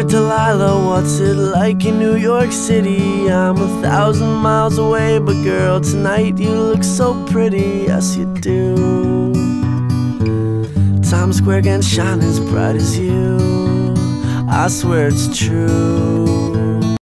Dear Delilah, what's it like in New York City? I'm 1,000 miles away, but girl, tonight you look so pretty, yes you do. Times Square can shine as bright as you, I swear it's true.